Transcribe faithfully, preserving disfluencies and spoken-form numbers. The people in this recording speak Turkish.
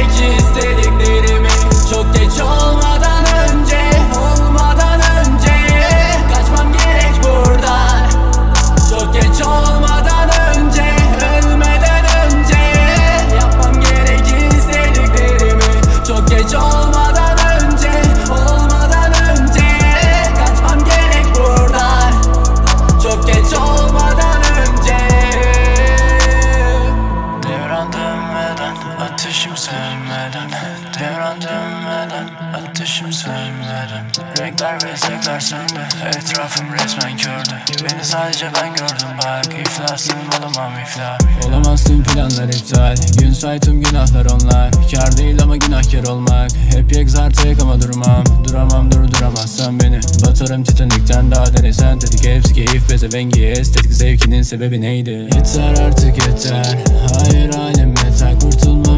gerek istediklerimi. Çok geç olmadan önce, olmadan önce kaçmam gerek buradan. Çok geç olmadan önce, ölmeden önce yapmam gerek istediklerimi. Çok geç olmadan önce, olmadan önce kaçmam gerek buradan. Çok geç olmadan önce. Devran dönmeden, ateşim sönmeden. Devran dönmeden, ateşim sönmeden. Renkler ve zevkler söndü, etrafım resmen kördü. Beni sadece ben gördüm bak, iflasım olamam iflah. Olamaz tüm planlar iptal, gün say tüm günahlar onlar. Kâr değil ama günahkar olmak, hep yekzar tek ama durmam. Duramam durduramazsan beni, batarım Titanik'ten daha deniz. Sentetik hepsi keyif pezevengi, estetik zevkinin sebebi neydi? Yeter artık yeter, hayır halim yeter, kurtulma